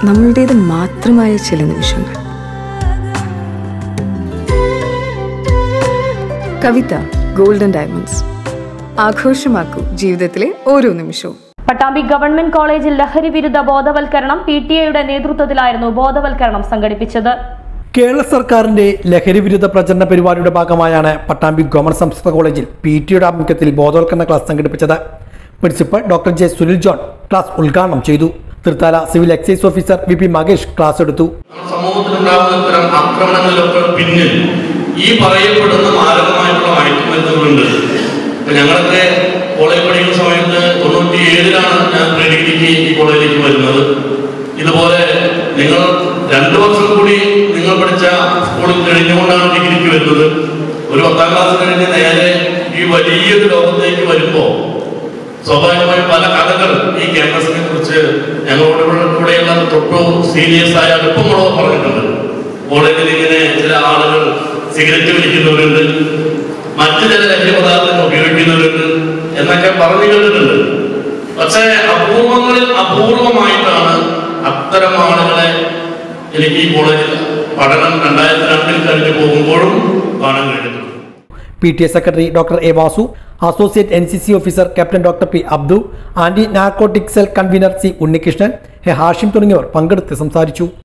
നമ്മളുടേത് മാത്രമായ ചില നിമിഷങ്ങൾ. കവിത ഗോൾഡൻ ഡയമണ്ട്സ്. ആഘോഷമാക്കൂ ജീവിതത്തിലെ ഓരോ നിമിഷവും. പട്ടാമ്പി ഗവൺമെന്റ് കോളേജിൽ ലഹരി വിരുദ്ധ ബോധവൽക്കരണം PTA നേതൃത്വത്തിലായിരുന്നു ബോധവൽക്കരണം സംഘടിപ്പിച്ചത്. കേരള സർക്കാരിന്റെ ലഹരി വിരുദ്ധ പ്രചരണ പരിപാടിയുടെ ഭാഗമായാണ് പട്ടാമ്പി ഗവൺമെന്റ് സംസ്കൃത കോളേജിൽ PTA ആഭിമുഖ്യത്തിൽ ബോധവൽക്കരണ ക്ലാസ് സംഘടിപ്പിച്ചത്. Principal doctor J. Sunil John class ഉദ്ഘാടനം ചെയ്തു. Thrithala civil excise officer VP Makesh class എടുത്തു. സമൂഹത്തിലുണ്ടാകുന്ന ഇത്തരം ആക്രമണങ്ങളിലൊക്കെ പിന്നിൽ ഈ പറയപ്പെടുന്ന മാരകമായിട്ടുള്ള മയക്കുമരുന്നുകളുണ്ട്. ഞങ്ങളൊക്കെ കോളേജ് പഠിക്കുന്ന സമയത്ത് 97-ലാണ് ഞാൻ ഡിഗ്രിക്ക് ഈ കോളേജിലേക്ക് വരുന്നത്. ഇതുപോലെ നിങ്ങൾ 2 വർഷം കൂടി നിങ്ങൾ പഠിച്ച സ്കൂളിൽ കഴിഞ്ഞുകൊണ്ടാണ് ഡിഗ്രിക്ക് വരുന്നത്. ഒരു 10ാം ക്ലാസ് കഴിഞ്ഞ് നേരെ ഈ വലിയൊരു ലോകത്തേക്ക് വരുമ്പോൾ സ്വാഭാവികമായും പല കഥകൾ ഈ ക്യാമ്പസിനെ കുറിച്ച് ഞങ്ങളോട് കൂടെയുള്ള തൊട്ടോ സീരിയസ് ആയ അടുപ്പങ്ങളോ പറഞ്ഞിട്ടുണ്ട്. കോളേജിൽ ഇങ്ങനെ ചില ആളുകൾ സിഗരറ്റ് വലിക്കുന്നവരുണ്ട്, മറ്റു ചില ലഹരി പദാർത്ഥങ്ങൾ ഉപയോഗിക്കുന്നവരുണ്ട് എന്നൊക്കെ പറഞ്ഞു കേട്ടിട്ടുണ്ട്. പക്ഷേ അപൂർവങ്ങളിൽ അപൂർവമായിട്ടാണ് അത്തരം ആളുകളെ എനിക്ക് ഈ കോളേജിൽ പഠനം 2002-ൽ കഴിഞ്ഞു പോകുമ്പോഴും കാണാൻ കഴിയുന്നു. PTA secretary doctor A. Vasu, associate NCC officer captain doctor P. Abdu, anti narcotic cell convenor C. Unnikrishnan, Hashim തുടങ്ങിയവർ പങ്കെടുത്ത് സംസാരിച്ചു.